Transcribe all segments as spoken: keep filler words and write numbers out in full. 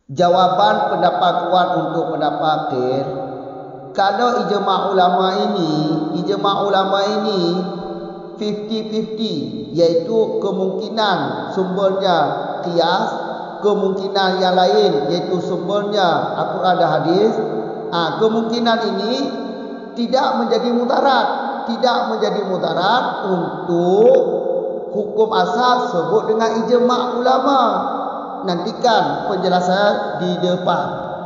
Jawaban pendapat kuat untuk pendapat akhir, kalau ijma' ulama ini, ijma' ulama ini fifty fifty, iaitu kemungkinan sumbernya qiyas, kemungkinan yang lain iaitu sumbernya Al-Quran dan hadis. Ha, kemungkinan ini tidak menjadi mutarat, tidak menjadi mutarat untuk hukum asal sebut dengan ijma' ulama. Nantikan penjelasan di depan.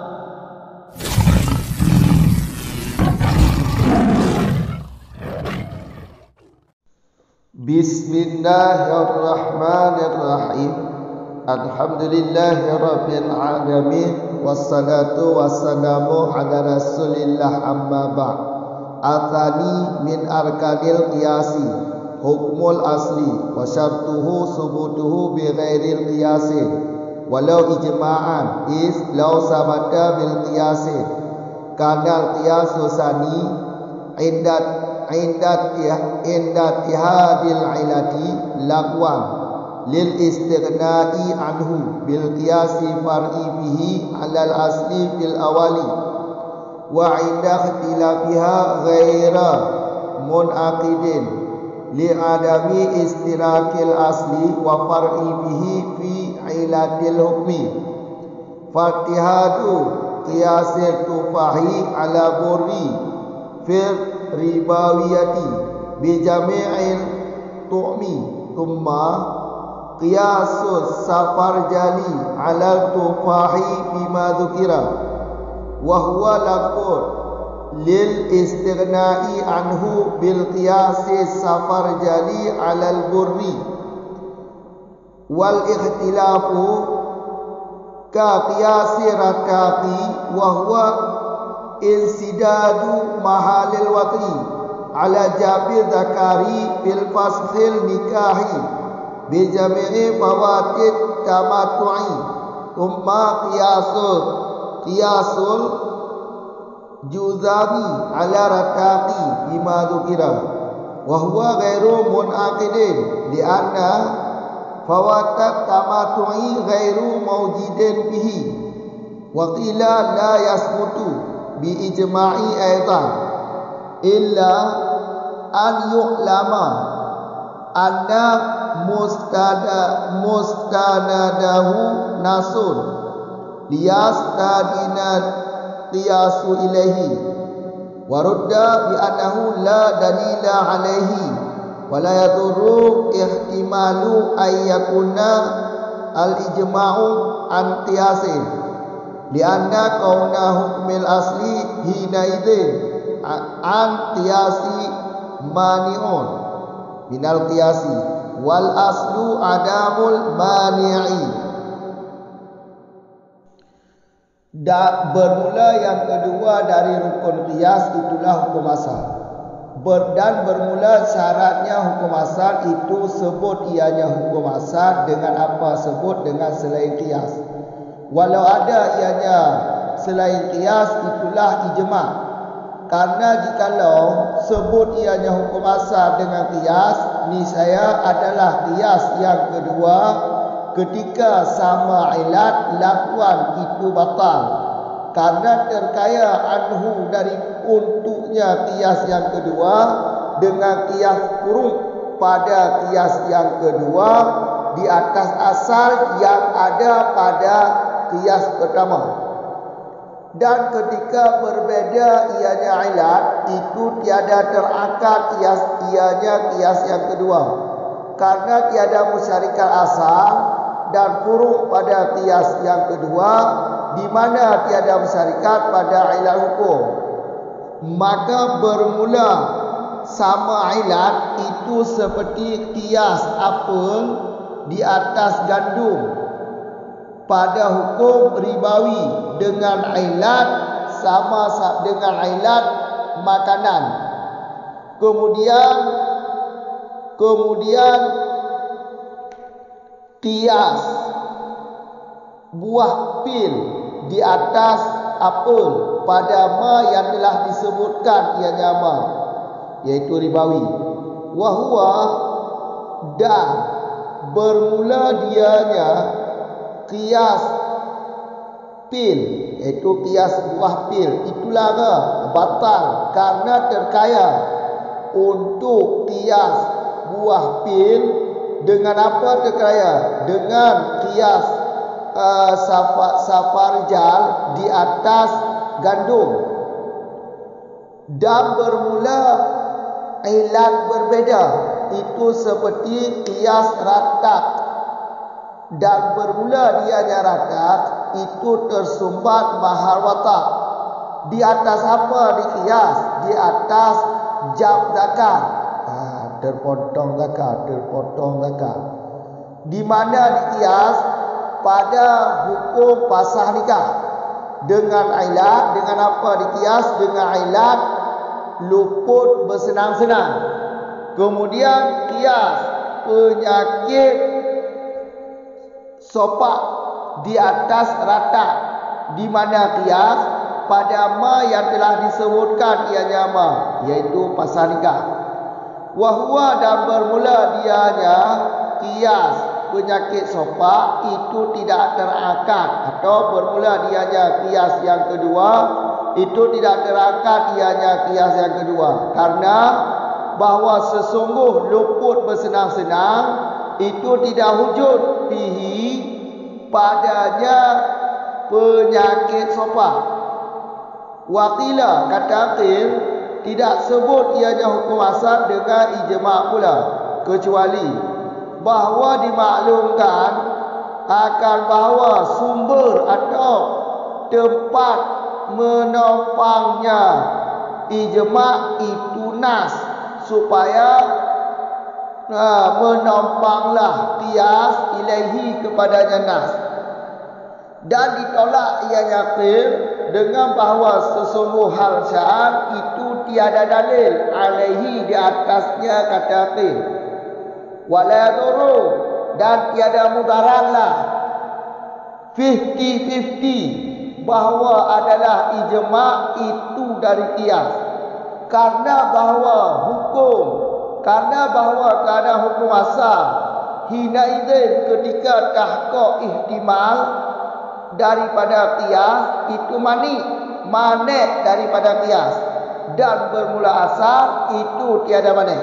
Bismillahirrahmanirrahim. Alhamdulillahirabbil alamin, wassalatu wassalamu ala Rasulillah, amma ba'd. Atsani min arkanil qiyasi hukmul asli wa syartuhu subutuhu bi ghairil qiyasi walau ijma'an is law sabata bil qiyasi kanal qiyasu sani indat indat indat tihadil ilati laqwan lil istighna'i anhu bil qiyasi far'i bihi alal asli fil awali wa inda ikhtilafiha ghaira munaqidin li adami istirakil asli wa far'i bihi fi ilatil hukmi fatihadu qiyasil tufahi ala burri fir ribawiyati bi jami'il tu'mi thumma qiyasus safar jali ala tufahi bima dzukira wa huwa laqur lil istighna'i anhu bil qiyasi safar jali ala al burri wal ikhtilafu ka qiyasi rakati wa huwa insidadu mahalil wati ala jabi zakari fil faskhil nikahi bi jami'i fawatit tamattu'i umma qiyasul qiyasul juzami ala rakati bima dzukira wa huwa ghairu munaqidin li anna fawatat tamattu'i ghairu mawjidin bihi wa qila la yasbutu bi ijma'i aidan illa an yu'lama anna mustada mustanadahu nasun liyastadina qiyasu ilaihi wa rudda bi annahu la dalila alaihi wala yadurru ihtimalu ay yakuna al ijma'u an qiyasin lianna kauna hukmil asli hina idzin an qiyasi mani'un minal qiyasi wal aslu adamul mani'i. Da bermula yang kedua dari rukun qiyas itulah hukum asal. Ber, dan bermula syaratnya hukum asal itu sebut ianya hukum asal dengan apa? Sebut dengan selain qiyas. Walau ada ianya selain qiyas itulah ijma'. Karena jikalau sebut ianya hukum asal dengan qiyas, niscaya adalah qiyas yang kedua ketika sama ilat lakuan itu batal. Karena terkaya anhu dari untuknya qiyas yang kedua dengan qiyas kurung pada qiyas yang kedua di atas asal yang ada pada qiyas pertama. Dan ketika berbeza ianya ilat itu tiada terangkat qiyas ianya qiyas yang kedua. Karena tiada musyarikat asal dan kurung pada qiyas yang kedua di mana tiada musyarikat pada ilat hukum, maka bermula sama ilat itu seperti qiyas apel di atas gandum pada hukum ribawi dengan ilat sama dengan ilat makanan. Kemudian kemudian qiyas buah pil di atas apel pada ma yang telah disebutkan ianya ma, yaitu ribawi. Wahwa dan bermula dianya qiyas pil, iaitu kias buah pil, itulah ke batal karena terkaya. Untuk kias buah pil dengan apa terkaya? Dengan kias uh, safar, safarjal di atas gandum. Dan bermula ilat berbeza, itu seperti kias ratak. Dan bermula dianya ratak, itu tersumbat mahar watak. Di atas apa dikias? Di atas jam zakat. Ah, terpotong zakat, terpotong zakat. Di mana dikias? Pada hukum pasah nikah. Dengan ilat, dengan apa dikias? Dengan ilat luput bersenang-senang. Kemudian kias penyakit sopak di atas rata. Di mana kias pada ma yang telah disebutkan ianya ma, yaitu pasal nikah. Wahwa dan bermula dianya kias penyakit sopak itu tidak terangkat, atau bermula dianya kias yang kedua itu tidak terangkat ianya kias yang kedua, karena bahawa sesungguh luput bersenang-senang itu tidak wujud fihi padanya penyakit sopak. Wakila kata akil tidak sebut ianya hukum asal dengan ijma' pula, kecuali bahawa dimaklumkan akan bahawa sumber atau tempat menopangnya ijma' itu nas, supaya uh, menopanglah kias ilahi kepadanya nas. Dan ditolak ianya akil dengan bahawa sesungguh hal syar itu tiada dalil alaihi di atasnya kata akil. Wala yadurru, dan tiada mudaratlah fifty fifty bahawa adalah ijma' itu dari kias. Karena bahawa hukum, karena bahawa kerana hukum asal hina idzin ketika tahqiq ihtimal daripada kias itu mani manek daripada kias, dan bermula asal itu tiada manek.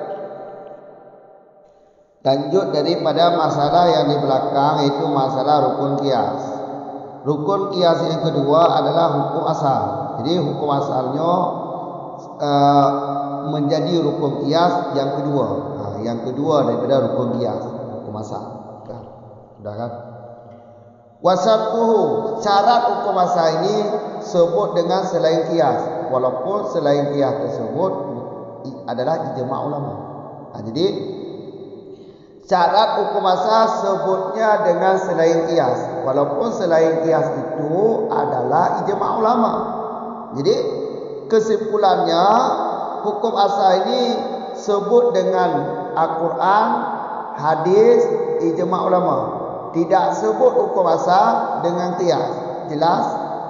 Lanjut daripada masalah yang di belakang, itu masalah rukun kias. Rukun kias yang kedua adalah hukum asal. Jadi hukum asalnya uh, menjadi rukun kias yang kedua. Nah, yang kedua daripada rukun kias, hukum asal. Sudah kan? Wasatuhu, syarat hukum asal ini sebut dengan selain kias, walaupun selain kias tersebut adalah ijma' ulama. Nah, jadi syarat hukum asal sebutnya dengan selain kias, walaupun selain kias itu adalah ijma' ulama. Jadi kesimpulannya hukum asal ini sebut dengan Al-Quran, hadis, ijma' ulama. Tidak sebut hukum asal dengan kias. Jelas?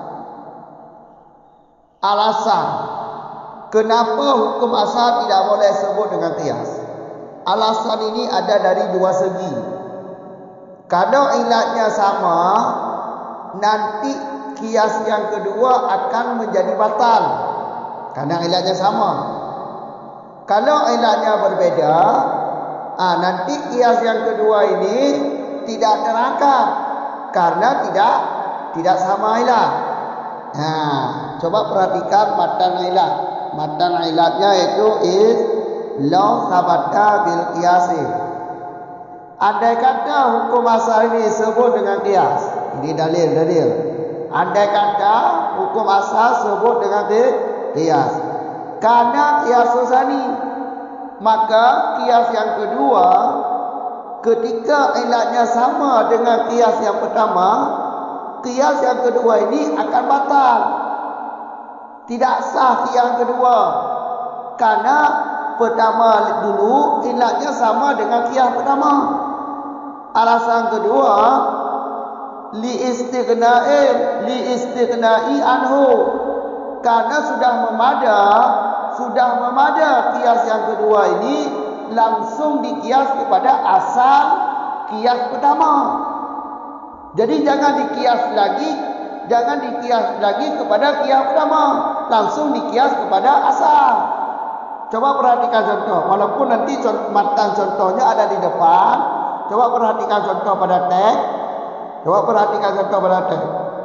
Alasan kenapa hukum asal tidak boleh sebut dengan kias? Alasan ini ada dari dua segi. Kalau ilatnya sama, nanti kias yang kedua akan menjadi batal, karena ilatnya sama. Kalau ilatnya berbeda, ah, nanti kias yang kedua ini tidak terangkat karena tidak tidak sama ilat. Nah, coba perhatikan matan ilat. Matan ilatnya itu is law sabata bil qiyasi. Andai kata hukum asal ini sebut dengan qiyas, ini dalil-dalil. Andai kata hukum asal sebut dengan qiyas, karena qiyas susani, maka qiyas yang kedua ketika ilatnya sama dengan qiyas yang pertama, qiyas yang kedua ini akan batal. Tidak sah qiyas yang kedua, karena pertama dulu ilatnya sama dengan qiyas pertama. Alasan kedua, li istighna'i li istighnai anhu, karena sudah memada, sudah memada qiyas yang kedua ini langsung dikias kepada asal kias pertama. Jadi jangan dikias lagi jangan dikias lagi kepada kias pertama, langsung dikias kepada asal. Coba perhatikan contoh, walaupun nanti matan contohnya ada di depan. Coba perhatikan contoh pada teks. Coba perhatikan contoh pada teks.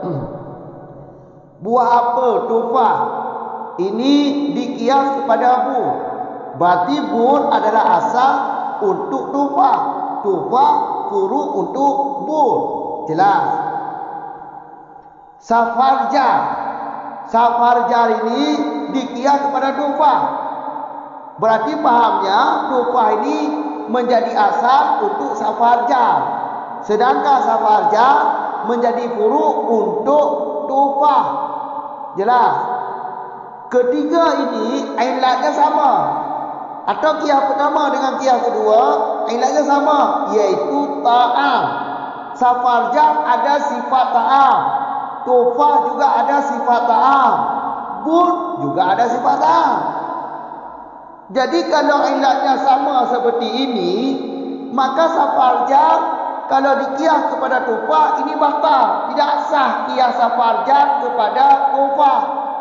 Buah apel, tufah, ini dikias kepada bur. Berarti bur adalah asal untuk tufah, tufah furu untuk bur. Jelas. Safarjar, safarjar ini dikias kepada tufah. Berarti pahamnya tufah ini menjadi asal untuk safarjar, sedangkan safarjar menjadi furu untuk tufah. Jelas. Ketiga ini ilatnya sama, atau kias pertama dengan kias kedua ilatnya sama, yaitu ta'am. Safarjar ada sifat ta'am, tufah juga ada sifat ta'am, bur juga ada sifat ta'am. Jadi kalau ilatnya sama seperti ini, maka safarjar kalau dikias kepada tufah ini batal, tidak sah kias safarjar kepada tufah.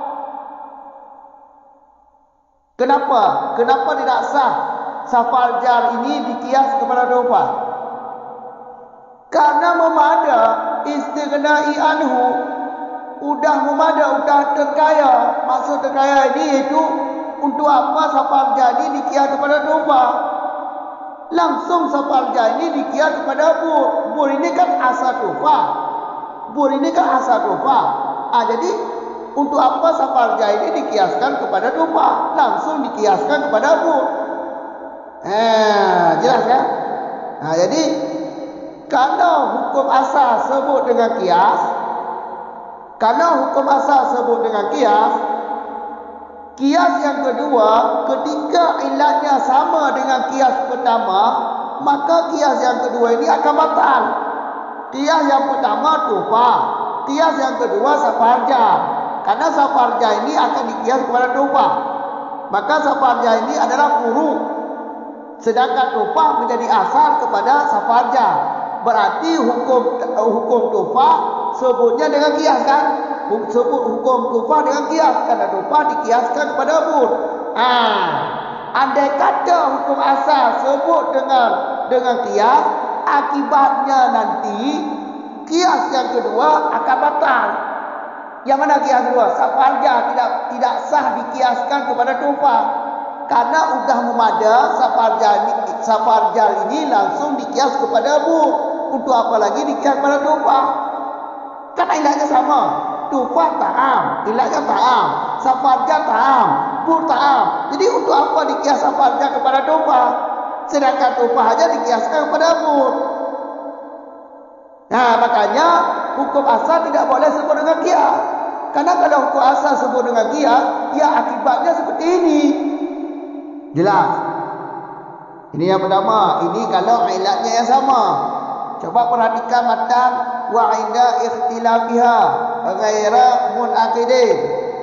Kenapa? Kenapa tidak sah safarjar ini dikias kepada tufah? Karena memada istighnai anhu, udah memada, udah terkaya. Maksud terkaya ini yaitu untuk apa safarjar ini dikias kepada tufah? Langsung safarjar ini dikias kepada bur. Bur ini kan asal tufah. Bur ini kan asal tufah. Ah, jadi untuk apa safarjar ini dikiaskan kepada tufah? Langsung dikiaskan kepada bur. Eh, jelas kan? Nah, jadi kalau hukum asal sebut dengan kias, kalau hukum asal sebut dengan kias, kias yang kedua, ketika ilatnya sama dengan kias pertama, maka kias yang kedua ini akan batal. Kias yang pertama tufah, kias yang kedua safarjar. Karena safarjar ini akan dikias kepada tufah, maka safarjar ini adalah furu, sedangkan tufah menjadi asal kepada safarjar. Berarti hukum hukum tufah sebutnya dengan kias kan? Sebut hukum tufah dengan kias, karena tufah dikiaskan kepada bur. Ah, andai kata hukum asal sebut dengan dengan kias, akibatnya nanti kias yang kedua akan batal. Yang mana kias kedua? Safarjar tidak tidak sah dikiaskan kepada tufah, karena udah memada safarjar ini, safarjar ini langsung dikias kepada bur. Untuk apa lagi dikias kepada tufah? Kan ilatnya sama. Tufah ta'am, ilatnya ta'am, safarjar ta'am, bur ta'am. Jadi untuk apa dikias safarjar kepada tufah? Sedangkan tufah aja dikiaskan kepada bur. Nah, makanya hukum asal tidak boleh sebut dengan kias. Karena kalau hukum asal sebut dengan kias, ya akibatnya seperti ini. Jelas. Ini yang pertama. Ini kalau ilatnya yang sama. Coba perhatikan matan wa inda ikhtilafiha ghaira munaqidin.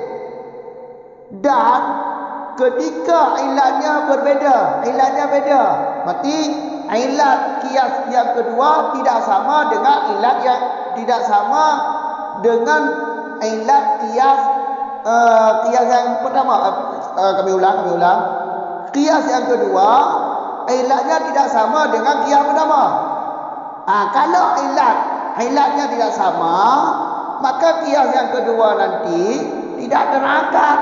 Dan ketika ilatnya berbeza, ilatnya beda, berarti ilat kias yang kedua tidak sama dengan ilat yang tidak sama dengan ilat kias uh, kias yang pertama. Uh, kami ulang, kami ulang. Kias yang kedua ilatnya tidak sama dengan kias pertama. Ah, kalau ilat ilatnya tidak sama, maka kias yang kedua nanti tidak terangkat.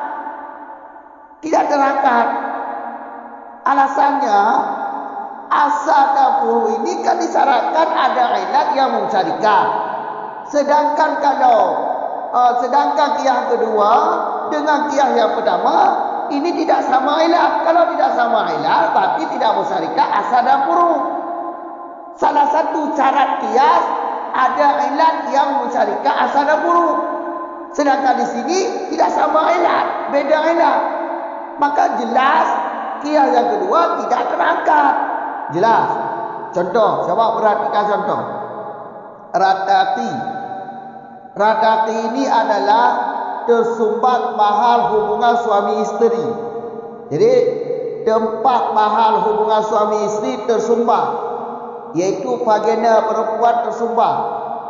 Tidak terangkat. Alasannya, asal dan furu ini kan disyaratkan ada ilat yang mensyarikat. Sedangkan kalau uh, sedangkan kias kedua dengan kias yang pertama ini tidak sama ilat. Kalau tidak sama ilat, berarti tidak mensyarikat asal dan furu. Salah satu syarat kias ada ilat yang mensyarikat asal dan furu. Sedangkan di sini tidak sama ilat, beda ilat. Maka jelas kias yang kedua tidak terangkat. Jelas. Contoh, coba perhatikan contoh. Ratati. Ratati ini adalah tersumbat mahal hubungan suami isteri. Jadi tempat mahal hubungan suami isteri tersumbat, yaitu vagina perempuan tersumbat.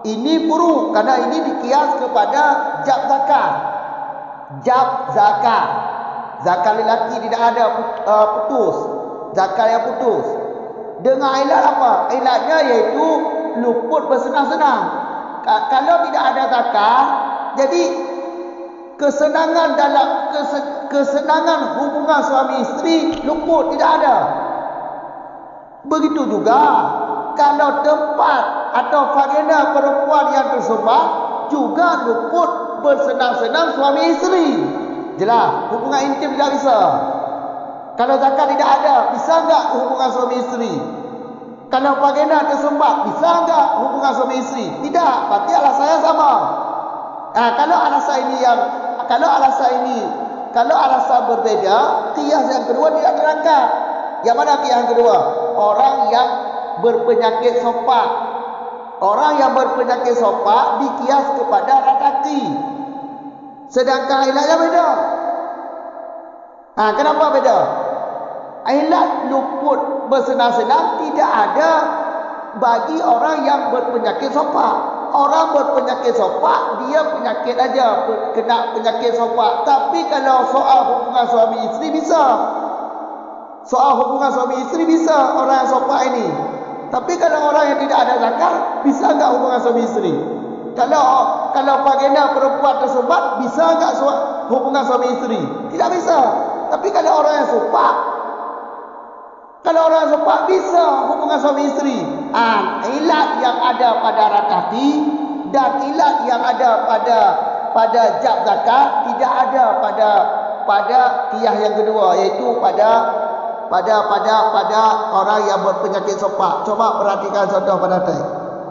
Ini furu karena ini dikias kepada jab zakat. Jab zakat. Zakat lelaki tidak ada uh, putus. Zakat yang putus. Dengan ilat apa? Ilatnya iaitu luput bersenang-senang. Kalau tidak ada zakat, jadi kesenangan dalam kesenangan hubungan suami isteri luput, tidak ada. Begitu juga kalau tempat atau vagina perempuan yang tersumbat juga luput bersenang-senang suami isteri. Jelas, hubungan intim tidak bisa. Kalau zakat tidak ada, bisa enggak hubungan suami isteri? Kalau vagina tersumbat, bisa enggak hubungan suami isteri? Tidak, berarti alasannya sama. Nah, kalau alasan ini yang kalau alasan ini kalau alasan berbeda, qiyas yang kedua tidak dirangkap. Yang mana qiyas yang kedua? Orang yang berpenyakit sopak. Orang yang berpenyakit sopak dikias kepada rataki. Sedangkan ilatnya beda. Ah, kenapa beda? Ilat luput bersenang-senang tidak ada bagi orang yang berpenyakit sopak. Orang berpenyakit sopak, dia penyakit aja, kena penyakit sopak. Tapi kalau soal hubungan suami isteri bisa. Soal hubungan suami isteri bisa orang yang sopak ini. Tapi kalau orang yang tidak ada zakat, bisa enggak hubungan suami isteri? Kalau kalau vagina perempuan tersumbat, bisa enggak hubungan suami isteri? Tidak bisa. Tapi kalau orang yang sopak, kalau orang yang sopak bisa hubungan suami isteri. Ah, ilat yang ada pada rataki dan ilat yang ada pada pada jab zakat tidak ada pada pada qiyas yang kedua, iaitu pada pada pada pada orang yang berpenyakit sopak. Coba perhatikan contoh pada teks.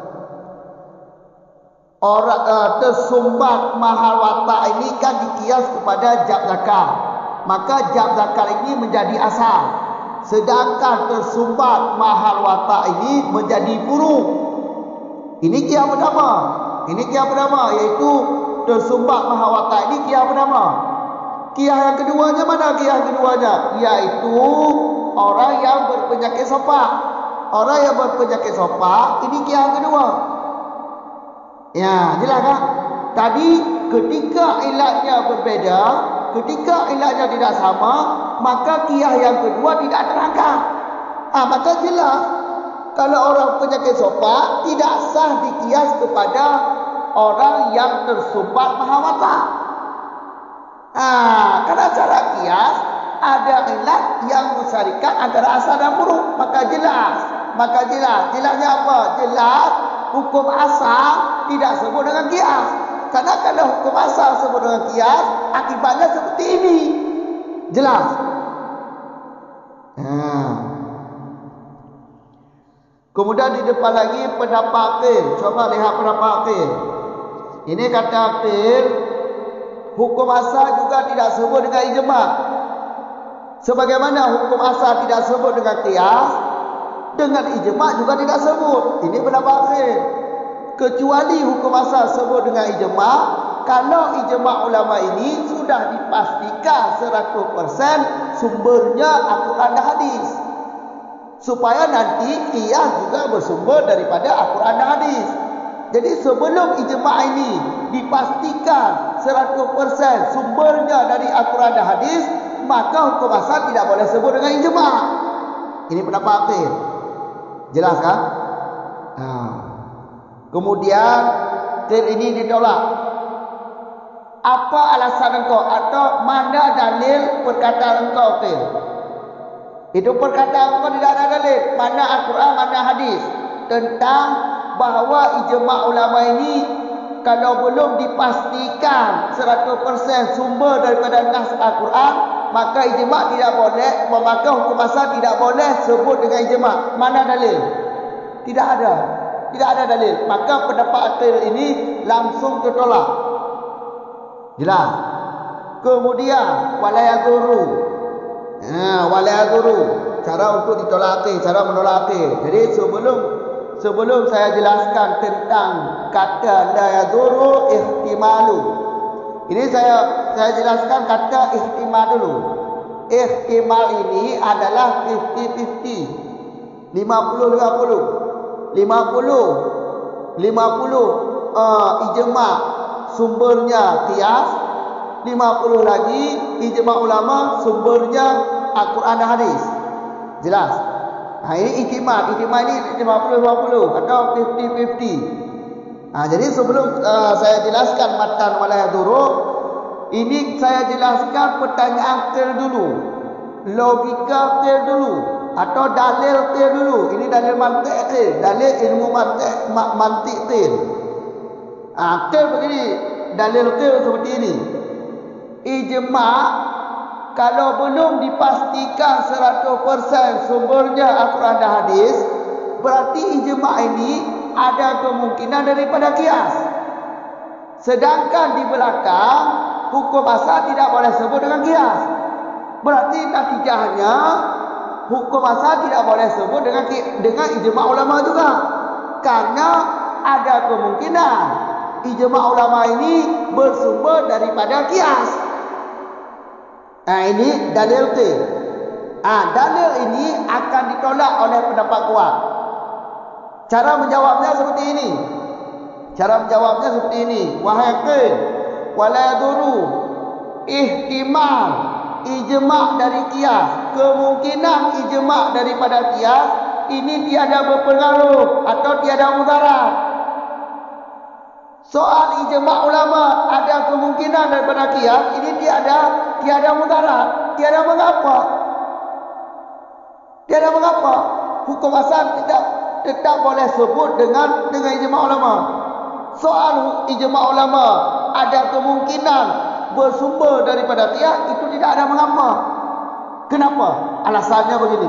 Orang uh, tersumbat mahal watak ini kan dikias kepada jab zakat. Maka jab zakat ini menjadi asal. Sedangkan tersumbat mahal watak ini menjadi furu. Ini qiyas pertama. Ini qiyas pertama, iaitu tersumbat mahal watak ini qiyas pertama. Qiyas yang keduanya mana qiyas keduanya? Iaitu orang yang berpenyakit sopak. Orang yang berpenyakit sopak ini qiyas yang kedua. Ya, jelas kan? Tadi ketika ilatnya berbeda, ketika ilatnya tidak sama, maka qiyas yang kedua tidak terangkat. Ah, maka jelas kalau orang penyakit sopak tidak sah dikias kepada orang yang tersumbat mahal watak. Ah, karena cara kias ada ilat yang mensyarikat antara asal dan furu, maka jelas. Maka jelas. Jelasnya apa? Jelas hukum asal tidak sebut dengan kias. Karena kalau hukum asal sebut dengan kias, akibatnya seperti ini. Jelas. Hmm. Kemudian di depan lagi pendapat akhir. Coba lihat pendapat akhir. Ini kata akhir, hukum asal juga tidak sebut dengan ijma'. Sebagaimana hukum asal tidak sebut dengan qiyas, dengan ijma' juga tidak sebut. Ini pendapat akhir. Kecuali hukum asal sebut dengan ijma', kalau ijma' ulama ini sudah dipastikan seratus persen sumbernya Al-Quran dan hadis. Supaya nanti qiyas juga bersumber daripada Al-Quran dan hadis. Jadi sebelum ijma' ini dipastikan seratus persen sumbernya dari Al-Quran dan hadis, maka hukum asal tidak boleh sebut dengan ijma'. Ini pendapat akhir. Jelas kan? Nah. Kemudian qil ini ditolak. Apa alasan engkau atau mana dalil perkataan engkau qil? Itu perkataan engkau tidak ada dalil. Mana Al-Quran, mana hadis tentang bahawa ijma' ulama ini kalau belum dipastikan seratus persen sumber daripada nas Al-Quran, maka ijma' tidak boleh, maka hukum asal tidak boleh sebut dengan ijma'. Mana dalil? Tidak ada. Tidak ada dalil. Maka pendapat akhir ini langsung tertolak. Jelas. Kemudian walayaduru. Ha, walayaduru. Cara untuk ditolak akhir, cara menolak akhir. Jadi sebelum sebelum saya jelaskan tentang kata la yaduru ihtimalu. Ini saya saya jelaskan kata ihtimal dulu. Ihtimal ini adalah lima puluh lima puluh. lima puluh lima puluh uh, ijma' sumbernya qiyas, lima puluh lagi ijma' ulama sumbernya Al-Quran dan hadis. Jelas? Ha, ini ijma', ijma' ini lima puluh lima puluh atau lima puluh lima puluh. Ha, jadi sebelum uh, saya jelaskan matan wala yadurru, ini saya jelaskan pertanyaan clear dulu, logika clear dulu, atau dalil clear dulu. Ini dalil mantik clear, dalil ilmu mantik mantik clear. Ah, clear begini, dalil clear seperti ini. Ijma' kalau belum dipastikan seratus persen sumbernya Al-Quran dan hadis, berarti ijma' ini ada kemungkinan daripada qiyas. Sedangkan di belakang hukum asal tidak boleh sebut dengan qiyas. Berarti natijahnya hukum asal tidak boleh sebut dengan dengan ijma' ulama juga. Karena ada kemungkinan ijma' ulama ini bersumber daripada qiyas. Nah, ini dalil T. Ah, dalil ini akan ditolak oleh pendapat kuat. Cara menjawabnya seperti ini. Cara menjawabnya seperti ini. Wahai qil, wala yadurru, ihtimal ijma' dari qiyas, kemungkinan ijma' daripada qiyas ini tiada berpengaruh atau tiada mudarat. Soal ijma' ulama ada kemungkinan daripada qiyas, ini tiada tiada mudarat, tiada mengapa. Tiada mengapa. Hukum asal tidak tetap boleh sebut dengan dengan ijma' ulama. Soal ijma' ulama ada kemungkinan bersumber daripada qiyas, itu tidak ada mengapa. Kenapa? Alasannya begini.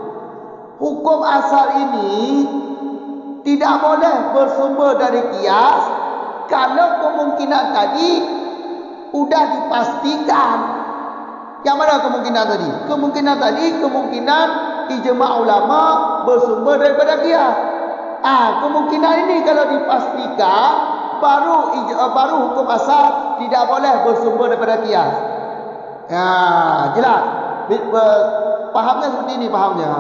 Hukum asal ini tidak boleh bersumber dari qiyas kalau kemungkinan tadi sudah dipastikan. Yang mana kemungkinan tadi? Kemungkinan tadi kemungkinan ijma' ulama bersumber daripada qiyas. Ah, kemungkinan ini kalau dipastikan, baru baru hukum asal tidak boleh bersumber daripada qiyas. Ya, jelas. Pahamnya seperti ini pahamnya.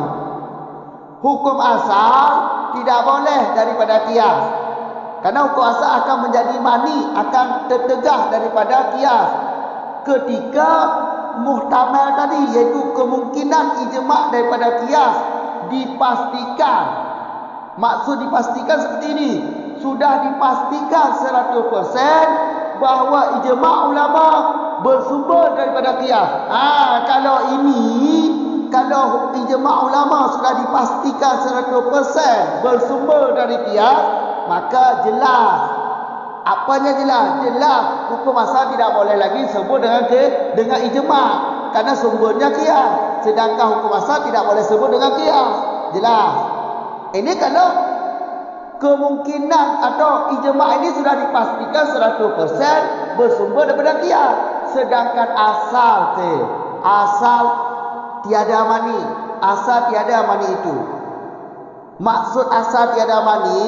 Hukum asal tidak boleh daripada qiyas. Karena hukum asal akan menjadi mani, akan tertegah daripada qiyas ketika muhtamal tadi, iaitu kemungkinan ijma' daripada qiyas dipastikan. Maksud dipastikan seperti ini, sudah dipastikan seratus persen bahawa ijma' ulama bersumber daripada qiyas. Ah, kalau ini, kalau ijma' ulama sudah dipastikan seratus persen bersumber dari qiyas, maka jelas. Apanya jelas? Jelas hukum asal tidak boleh lagi sebut dengan ke, dengan ijma', karena sumbernya qiyas. Sedangkan hukum asal tidak boleh sebut dengan qiyas. Jelas. Ini kalau kemungkinan atau ijma' ini sudah dipastikan seratus persen bersumber daripada qiyas. Sedangkan asal te, asal tiada mani, asal tiada mani itu. Maksud asal tiada mani,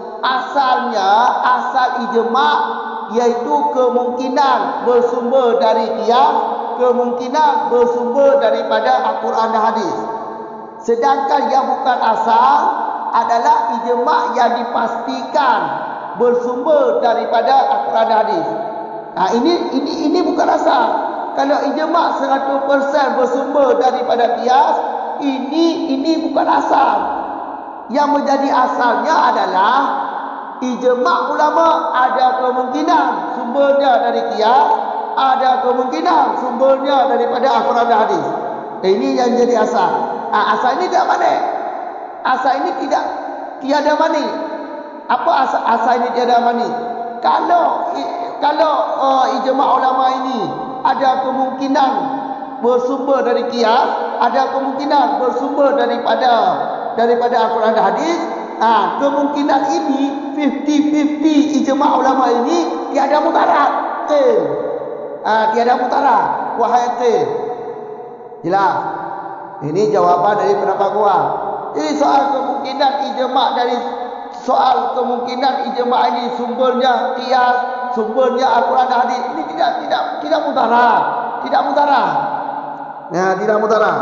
asalnya asal ijma' yaitu kemungkinan bersumber dari qiyas, kemungkinan bersumber daripada Al-Quran dan hadis. Sedangkan yang bukan asal adalah ijma' yang dipastikan bersumber daripada Al-Quran dan hadis. Nah, ini ini ini bukan asal. Kalau ijma' seratus persen bersumber daripada qiyas, ini ini bukan asal. Yang menjadi asalnya adalah ijma' ulama ada kemungkinan sumbernya dari qiyas, ada kemungkinan sumbernya daripada Al-Quran dan hadis. Ini yang jadi asal. Ah, asal ini tidak mana? Asal ini tidak tiada mani. Apa asal, asal ini tiada mani? Kalau kalau uh, ijma' ulama ini ada kemungkinan bersumber dari qiyas, ada kemungkinan bersumber daripada daripada Al-Quran dan hadis. Ah, kemungkinan ini lima puluh lima puluh ijma' ulama ini tiada mudarat. Eh. Ah, tiada mudarat. Wahai qil. Jelas. Ini jawapan dari pendapat kuat. Jadi soal kemungkinan ijma' dari soal kemungkinan ijma' ini sumbernya qiyas, sumbernya Al-Quran dan hadis, ini tidak tidak tidak mudarat, tidak mudarat. Ya, tidak mudarat.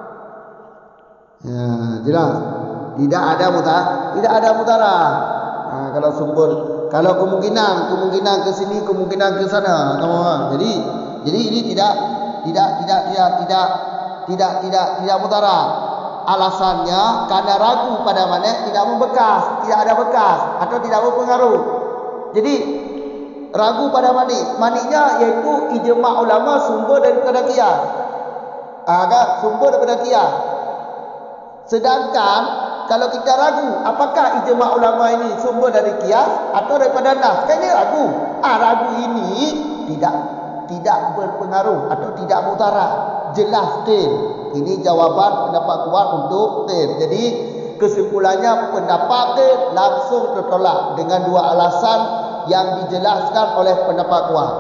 Ya, jelas. Tidak ada mudarat, tidak ada mudarat. Ha, kalau sumber, kalau kemungkinan, kemungkinan ke sini, kemungkinan ke sana. Jadi, jadi ini tidak, tidak, tidak, tidak, tidak, tidak, tidak, tidak mudarat. Alasannya karena ragu pada mana tidak membekas, tidak ada bekas atau tidak berpengaruh. Jadi ragu pada mani, maninya iaitu ijma' ulama sumber daripada qiyas. Agak sumber daripada qiyas. Sedangkan kalau kita ragu, apakah ijma' ulama ini sumber dari qiyas atau daripada nas? Kan ini ragu. Ah, ragu ini tidak tidak berpengaruh atau tidak mudarat. Jelas qil. Ini jawaban pendapat kuat untuk qil. Jadi kesimpulannya pendapat qil langsung tertolak dengan dua alasan yang dijelaskan oleh pendapat kuat.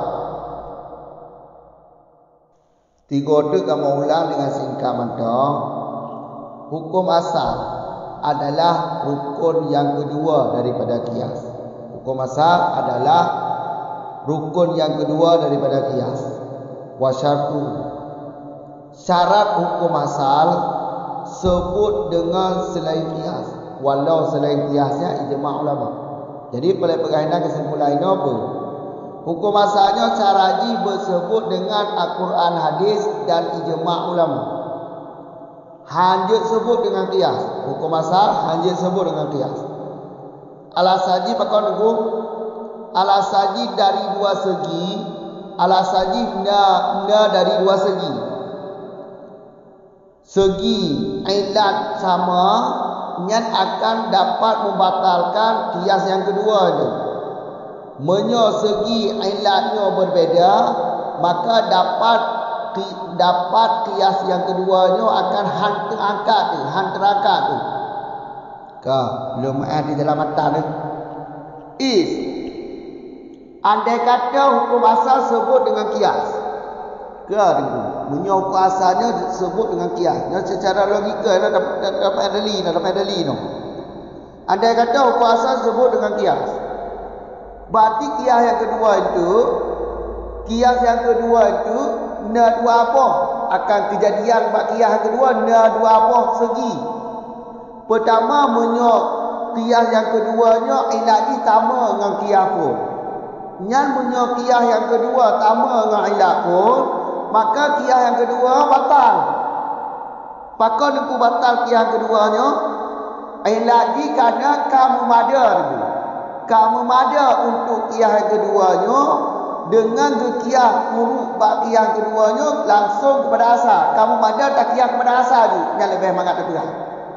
Tiga tu kamu ulang dengan singkat mentah. Hukum asal adalah rukun yang kedua daripada qiyas. Hukum asal adalah rukun yang kedua daripada qiyas. Wa syartu, syarat hukum asal sebut dengan selain qiyas, walau selain qiyasnya ijma' ulama. Jadi pada perkainan kesimpulan ini apa? Hukum asalnya syar'i bersebut dengan Al-Quran, hadis dan ijma' ulama. Hanya sebut dengan qiyas. Hukum asal hanya sebut dengan qiyas. Alasaji pakon hukum alasaji dari dua segi, alasaji na na dari dua segi. Segi ilat sama yang akan dapat membatalkan qiyas yang kedua itu. Menyo segi ilatnya berbeza, maka dapat dapat qiyas yang keduanya akan hantar angkat tu, hantar angkat tu. Ka, belum ada di dalam matan tu. Is andai kata hukum asal sebut dengan qiyas. Ke menyo hukum asalnya sebut dengan qiyas. Dan secara logika dah dapat dapat dalil, dah dapat dalil no. Andai kata hukum asal sebut dengan qiyas. Berarti qiyas yang kedua itu, qiyas yang kedua itu na dua apa? Akan kejadian bab qiyas yang kedua na dua apa segi. Pertama menyo qiyas yang keduanya ilat sama dengan qiyas pun. Yang menyo qiyas yang kedua sama dengan ilat pun, maka qiyas yang kedua batal. Pakon aku batal qiyas yang keduanya ilat di kerana kamu madar tu. Kamu ada untuk qiyas yang keduanya dengan qiyas huruf bab qiyas yang keduanya langsung kepada asal. Kamu ada tak qiyas kepada asal tu yang lebih mangat terang.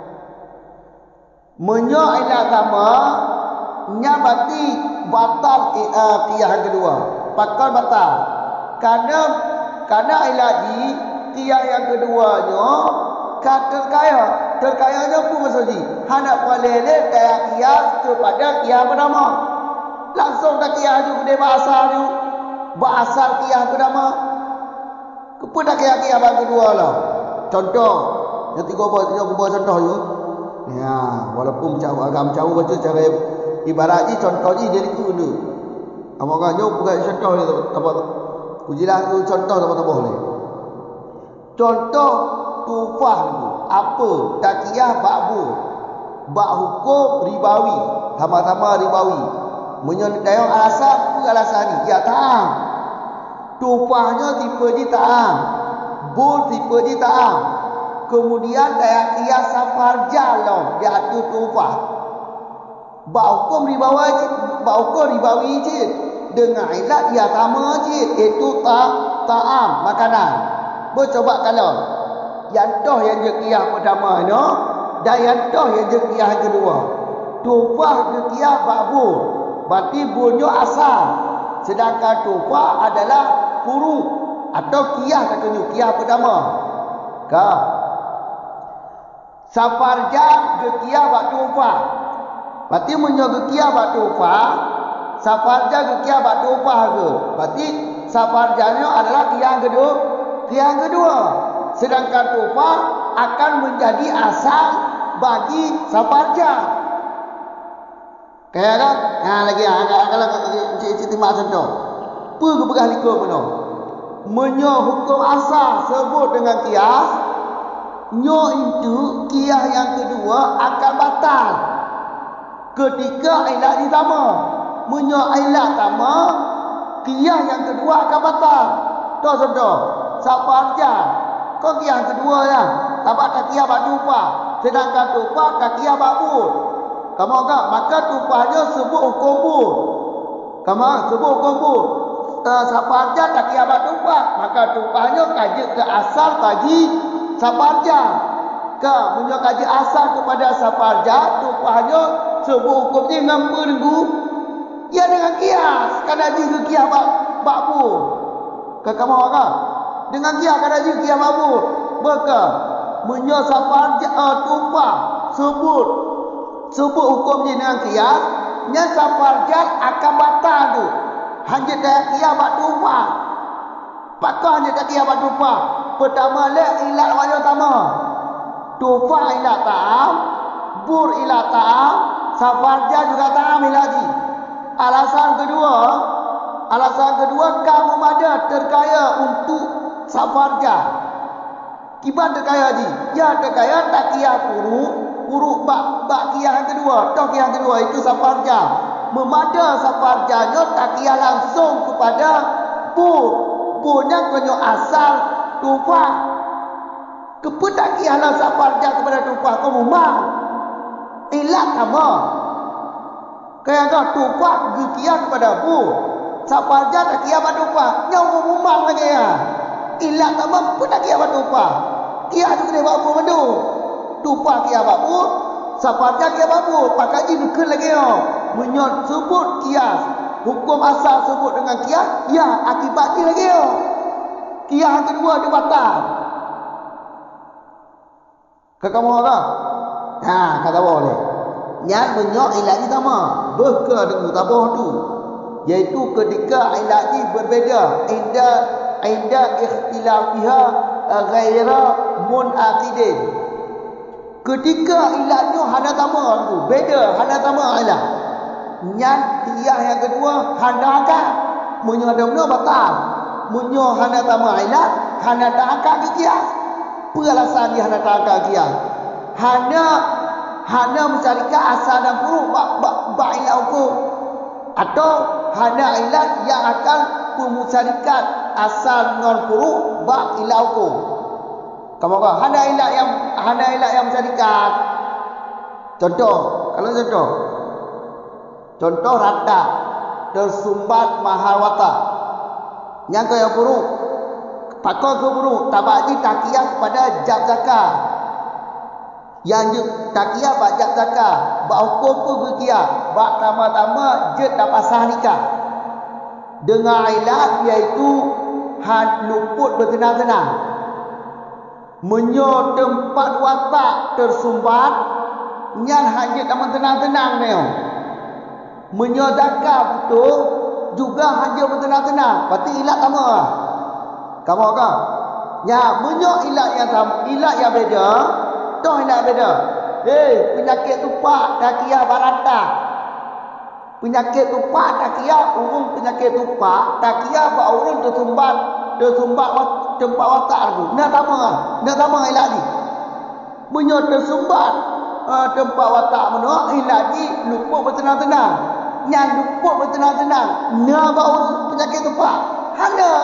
Menyo ilat sama nya berarti batal uh, qiyas yang kedua. Pakal batal. Karena karena ilat di qiyas yang keduanya terkaya. Terkayanya pun maksudnya hendak boleh-boleh kayak qiyas kepada qiyas pertama. Langsung tak qiyas juga dia bahasa tu. Bahasa qiyas pertama. Kepada qiyas qiyas yang kedua lah. Contoh, yang tiga buah tiga buah contoh tu. Ya, walaupun macam agak macam baca cara ibarat ni contoh ni dia itu dulu. Amangnya bukan contoh ni apa. Kujilah tu contoh apa-apa boleh. Contoh tufah tu. Apa? Takiyah ba'bu. Bak hukum ribawi. Sama-sama ribawi. Menyondayang alasan, apa alasan ni? Ya ta'am. Tufahnya tipe di ta'am. Bul tipe di ta'am. Kemudian takiyah safar jalan. Dia atur tufah. Bak hukum ribawi je. Bak hukum ribawi je. Dengan ilat dia sama je. Itu ta, ta'am. Makanan. Bercoba kalau yang toh yang je qiyas pertama no, dan yang toh yang je qiyas kedua. Tufah je qiyas ba'bul. Berarti bulnya asal. Sedangkan tufah adalah furu atau qiyas katanya qiyas pertama. Ka. Safarja je qiyas bab tufah. Berarti menyo je qiyas bab tufah, safarja je qiyas bab tufah ke. Berarti safarjanya adalah qiyas kedua, qiyas kedua. Sedangkan tufah akan menjadi asal bagi safarja. Kayak kan? Ha lagi agak kalau cik timak contoh. Apa ke begah likur pun. Menyo hukum asal sebut dengan qiyas, nyo itu qiyas yang kedua akan batal. Ketika ilat ni sama, menyo ilat sama, qiyas yang kedua akan batal. Dah contoh, safarja. Kau qiyas kedua ya. Tapak tak qiyas bak tupa. Sedangkan tupa tak qiyas bak bur. Kamu agak maka tupanya sebut hukum bur. Kamu sebut hukum bur. Uh, safarja tak qiyas bak tupa, maka tupanya kaji ke asal bagi safarja. Ka menyo kaji asal kepada safarja, tupanya sebut hukum ni dengan perenggu. Ya dengan kias, kada ji ke kias bak bakbu. Ke kamu agak dengan kias kada ji kias bakbu. Maka menyo safarja uh, tupa sebut sebut hukum ni dengan kias, nya safarja akan batal tu. Hanya dak kias bak tupa. Pakah hanya dak kias bak tupa. Pertama le ilat wajah utama. Tupa ilat ta'am, bur ilat ta'am, safarja juga ta'am ilaji. Alasan kedua, alasan kedua kamu ada terkaya untuk safarja. Kiban terkaya ji. Ya terkaya tak kiyah puruk, puruk bak bak kiyah yang kedua, tok kiyah yang kedua itu safarja. Memada safarjanya tak kiyah langsung kepada bur. Burnya kenyo asal tupa. Kepada kialah safarja kepada tupak kau memang ilat sama. Kaya kau tupak gekian kepada bu. Safarja tak kia pada tupak. Nyawa memang lagi ya. Ilat sama pun tak kia pada tupak. Kia tu kena bawa bu madu. Tupak kia bawa bu. Safarja kia bawa bu. Pakai ji nuker lagi ya. Menyot sebut kias. Hukum asal sebut dengan kias. Ya akibat ni lagi ya. Kias yang kedua dia batal. Kamu apa? Ha, kata boleh. Yang menyok ilat ni sama. Berka dengan tabah tu. Iaitu ketika ilat ni berbeza. Inda inda ikhtilafiha ghaira munaqidin. Ketika ilat tu hana sama tu. Beza hana sama ilat. Yang qiyas yang kedua hana akal. Menyok ada benda batal. Menyok hana sama ilat. Hana tak akal ke qiyas. Peralasan dia hana tangkal dia. Hana hana mencarikan asal dan furuk bak bak bak ilat hukum. Atau hana ilat yang akan mencarikan asal non furuk bak ilat hukum. Kamu kata hana ilat yang hana ilat yang mencarikan. Contoh, kalau contoh. Contoh rata tersumbat mahal watak. Yang kaya furuk pakar ke buruk tabaji takiyah kepada jab zakah. Yang takiyah bak jab zakah, bak hukum pun berkiyah, bak tama-tama je tak pasah nikah. Dengan ilat iaitu had luput bertenang-tenang. Menyo tempat watak tersumbat nyan hanya taman tenang-tenang ni. Menyo zakah betul juga hanya bertenang-tenang. Berarti ilat sama lah. Kamu kan? Ya, menyok ilat yang sama, ilat yang beda, toh ilat beda. Hei, penyakit tupak takiyah barata. Penyakit tupak takiyah urung penyakit tupak, takiyah ba urung tersumbat, tersumbat tempat watak tu. Nak sama ah? Nak sama ilat ni. Menyok tersumbat uh, tempat watak mana ilat ni luput bertenang-tenang. Yang luput bertenang-tenang, nak ba urung penyakit tupak. Hana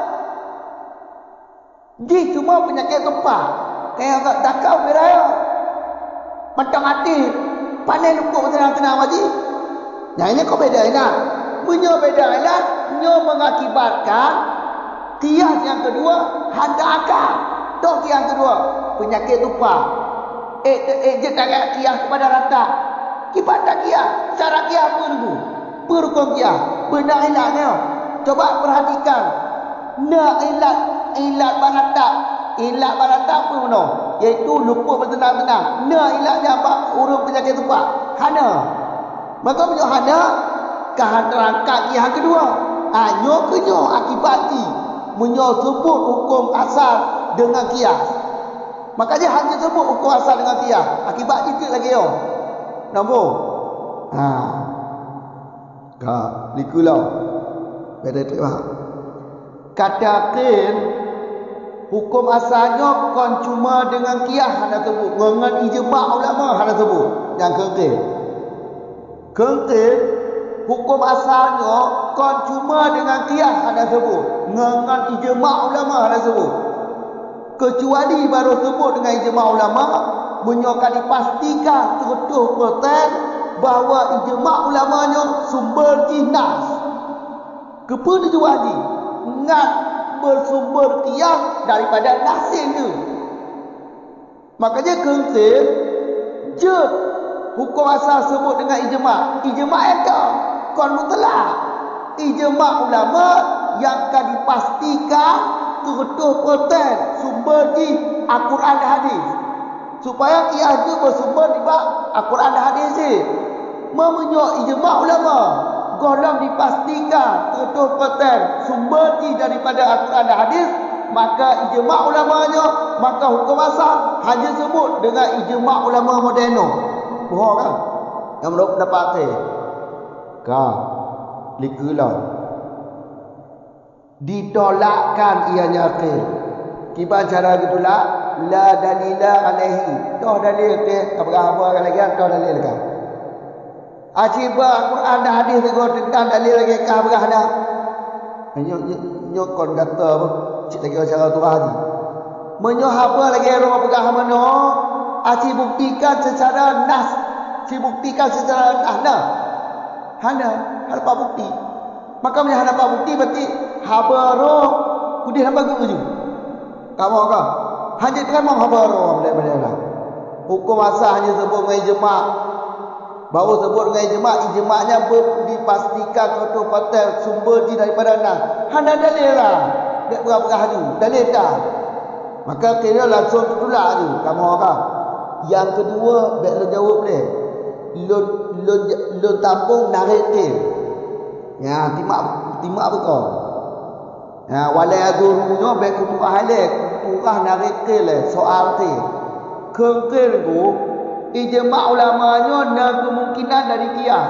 Di cuma penyakit tupak. Kayak agak dakau beraya. Macam mati. Pandai lupuk bertenang-tenang mati. Yang ini kau beda ilat. Menyo beda ilat. Menyo mengakibatkan kias yang kedua handa akal. Tok kias kedua penyakit tupak. Eh eh je tak kias kepada rata. Kibat tak kias. Cara kias pun tu. Perukun kias. Benda ilatnya. Coba perhatikan. Na ilat ilat barata, ilat barata apa mana? Iaitu luput bertenang-tenang. Na ilatnya apa? Urung penyakit tupak. Hana. Maka punya hana kehantaran yang kedua. Ah nyo ke nyo akibat ti. Menyo sebut hukum asal dengan kias. Makanya hanya sebut hukum asal dengan kias. Akibat itu lagi yo. Nombor. Ha. Ka likulah. Beda terima. Katakan hukum asalnya kon cuma dengan kias hana sebut. Dengan ijma' ulama hana sebut. Yang kekeh. Kengkil hukum asalnya kon cuma dengan qiyas ada sebut, dengan ijma' ulama ada sebut. Kecuali baru sebut dengan ijma' ulama, menyokan dipastikan seratus peratus bahawa ijma' ulamanya sumber jinas. Kepada kecuali ngat bersumber qiyas daripada nasin tu. Makanya kengkil je hukum asal sebut dengan ijma'. Ijma' ada kon mutlak. Ijma' ulama yang akan dipastikan seratus peratus sumber di Al-Quran dan hadis. Supaya qiyas itu bersumber di Al-Quran dan hadis je. Memenyok ijma' ulama golong dipastikan seratus peratus sumber di daripada Al-Quran dan hadis, maka ijma' ulamanya, maka hukum asal hanya sebut dengan ijma' ulama moderno. Bohong kan? Yang menurut pendapat saya. Kau likulah. Ditolakkan ianya akil. Kiban cara gitulah, la dalila alaihi. Toh dalil ke apa-apa lagi toh dalil kan. Aciba Al-Quran dan hadis juga tentang dalil lagi kah berada. Nyok nyok kon kata apa? Cik lagi cara tu hadi. Menyo apa lagi ro pegah mano? Aci buktikan secara nas. Si buktikan secara nas. Nah. Hana hapa bukti. Maka punya hana bukti berarti habaro kudih hamba guju. Kamu ka? Hanya kan mau habaro benda-benda. Hukum asal hanya sebut dengan ijma'. Baru sebut dengan ijma', ijma'nya dipastikan seratus peratus sumber di daripada nas. Hana dalil lah. Dek berapa hadu, dalil dah. Maka kira langsung tolak tu. Kamu orang. Yang kedua, baik lo jawab dia. Lo lo lo tampung naratif. Ya, timak timak betul. Ya, walai adurunya baik kutu ahli, kutu ah naratif le soal tu. Kengkir tu ijma' ulamanya ada kemungkinan dari qiyas.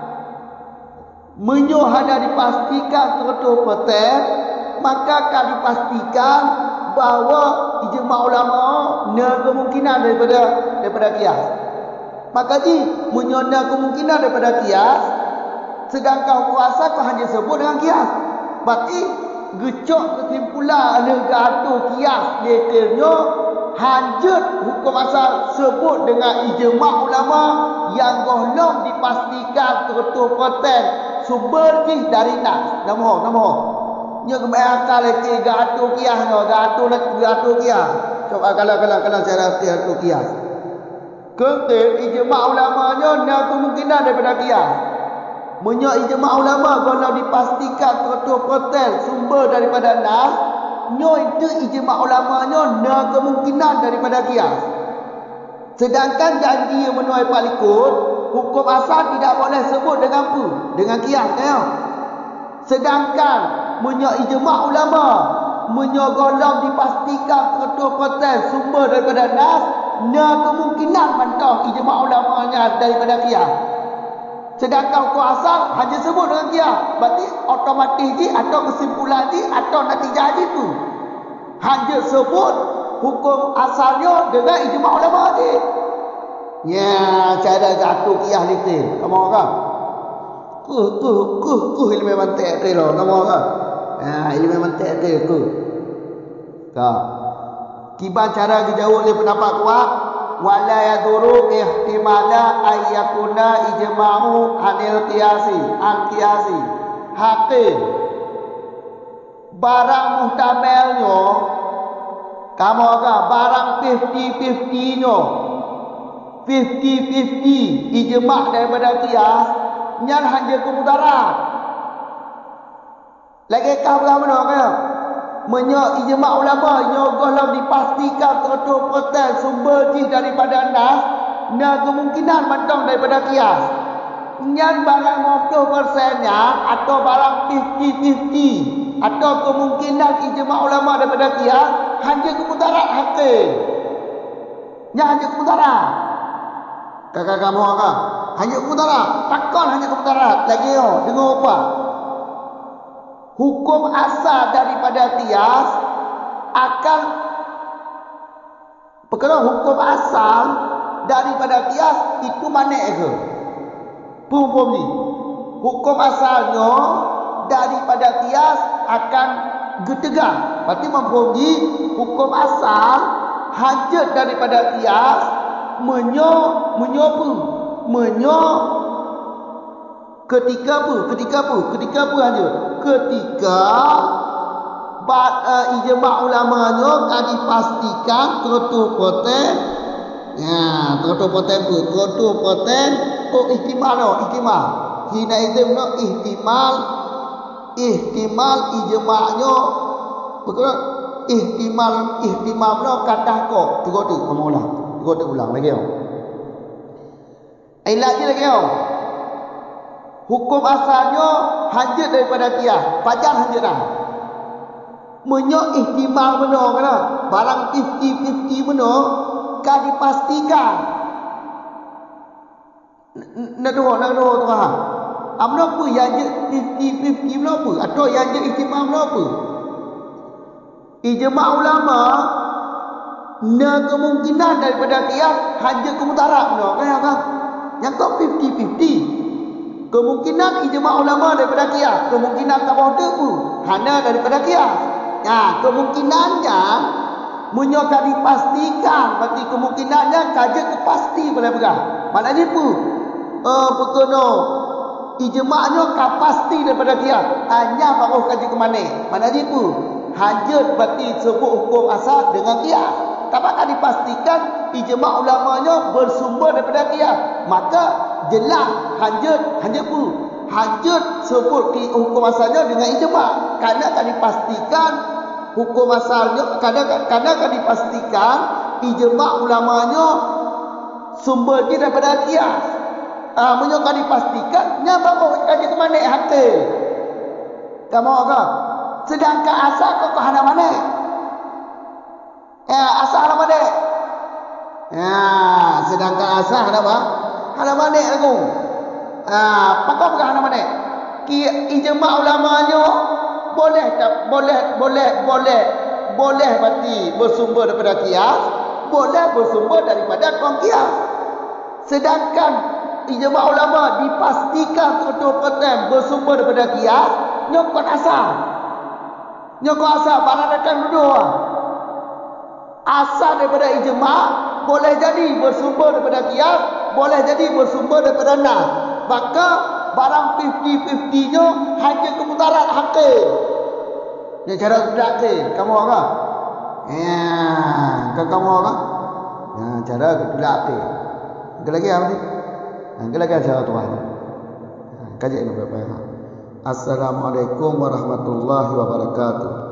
Menyo hanya dipastikan seratus peratus, maka akan dipastikan bahawa ijma' ulama ada kemungkinan daripada daripada qiyas. Maka ji menyona kemungkinan daripada qiyas, sedangkan kuasa kau hanya sebut dengan qiyas. Berarti gecok kesimpulan negara qiyas leternya hanjut hukum asal sebut dengan ijma' ulama yang golong dipastikan seratus peratus sumber ji dari nas. Nama nama. Nya kemai akal ke gato qiyas no, gato nak gato qiyas. Coba kalau kalau kalau cara gato qiyas. Kengkil ijma' ulamanya ada kemungkinan daripada qiyas. Menyo ijma' ulama kalau dipastikan seratus peratus sumber daripada nas, nyo itu ijma' ulamanya ada kemungkinan daripada qiyas. Sedangkan janji yang menuai palikut, hukum asal tidak boleh sebut dengan apa? Dengan qiyas ya. Sedangkan menyo ijma' ulama menyo golong dipastikan seratus peratus sumber daripada nas, ada kemungkinan mentah ijma' ulamanya daripada qiyas. Sedangkan hukum asal hanya sebut dengan qiyas. Berarti otomatis ji atau kesimpulan ji atau natijah ji tu hanya sebut hukum asalnya dengan ijma' ulama ji. Ya, cara gato qiyas litir. Kamu orang. Kuh kuh kuh kuh ilmu mantik ke lo. Kamu orang. Ha, ilmu mantik ke ku. Ka. Kiban cara dijawab oleh pendapat kuat, wala yaduru ihtimala ayyakuna ijma'u anil qiyasi an qiyasi hakim. Barang muhtamalnya kamu agak barang fifty fifty nya fifty fifty ijma' daripada qiyas nyan hanya kemudarat. Lagi kah berapa kaya? Menyo ijma' ulama nyo golong dipastikan seratus peratus sumber ji daripada nas, na kemungkinan mentang daripada qiyas. Nyan barang lima puluh persen nya atau barang fifty fifty atau kemungkinan ijma' ulama daripada qiyas hanya kemudarat hakim. Nya hanya kemudarat. Kakak kamu akak hanya kemudarat. Takkan hanya kemudarat. Lagi yo, dengar apa? Hukum asal daripada qiyas akan perkara hukum asal daripada qiyas itu mana ke? Pum-pum ni. Hukum asalnya daripada kias akan getegak. Berarti mempunyai hukum asal hajat daripada kias menyo menyopa menyo ketika apa? Ketika apa? Ketika apa hajat? Ketika bad uh, ijma' ulamanya kan dipastikan terutuh poten. Ya, terutuh poten apa? Terutuh poten oh ihtimal no, ihtimal. Hina itu no ihtimal ihtimal ijma'nya berkata ihtimal ihtimal no kadah kok terutuh kamu ulang. Terutuh ulang lagi yo. Ai lagi lagi yo. Hukum asalnya hajat daripada qiyas, pajar hajat dah. Menyo ihtimal benar kena. Barang fifty fifty benar kan dipastikan. Nak doh nak doh tu ha. Amno apa yang fifty fifty benar apa? Atau yang je ihtimal benar apa? Ijma' ulama na kemungkinan daripada qiyas hajat kemutarak benar kan kan? Yang kau fifty fifty. Kemungkinan ijma' ulama daripada qiyas, kemungkinan tak bodoh pun hanya daripada qiyas. Ya, kemungkinannya menyokan dipastikan, berarti kemungkinannya kaji kepasti boleh pegang. Maknanya apa? Eh berkena ijma'nya kapasti daripada qiyas. Hanya baru kaji ke mana? Maknanya apa? Hajat berarti sebut hukum asal dengan qiyas. Tak akan dipastikan ijma' ulamanya bersumber daripada qiyas. Maka jelas hajat hanya apa? Hajat sebut hukum asalnya dengan ijma'. Kerana akan dipastikan hukum asalnya, kadang kadang akan dipastikan ijma' ulamanya sumber dia daripada qiyas. Ah, uh, akan dipastikan nya baru kaji ke mana hati. Kamu apa? Sedangkan asal kau ke hana mana? Eh, asal hana mana? Ya, sedangkan asal hana apa? Hana mana aku? Ah, pakau ke hana mana? Ki ijma' ulamanya boleh tak boleh boleh boleh boleh berarti bersumber daripada qiyas, boleh bersumber daripada qiyas. Sedangkan ijma' ulama dipastikan betul-betul bersumber daripada qiyas, nyokot asal. Nyokot asal barang datang dua. Asal daripada ijma' boleh jadi bersumber daripada qiyas, boleh jadi bersumber daripada nas. Maka barang fifty fifty nya hanya kemutaran hakik. Ni cara tidak ke? Kamu apa? Ya, kau kamu apa? Ya, cara tidak ke. Ada lagi apa ni? Ada lagi cara tuan. Kaji ini berapa? Assalamualaikum warahmatullahi wabarakatuh.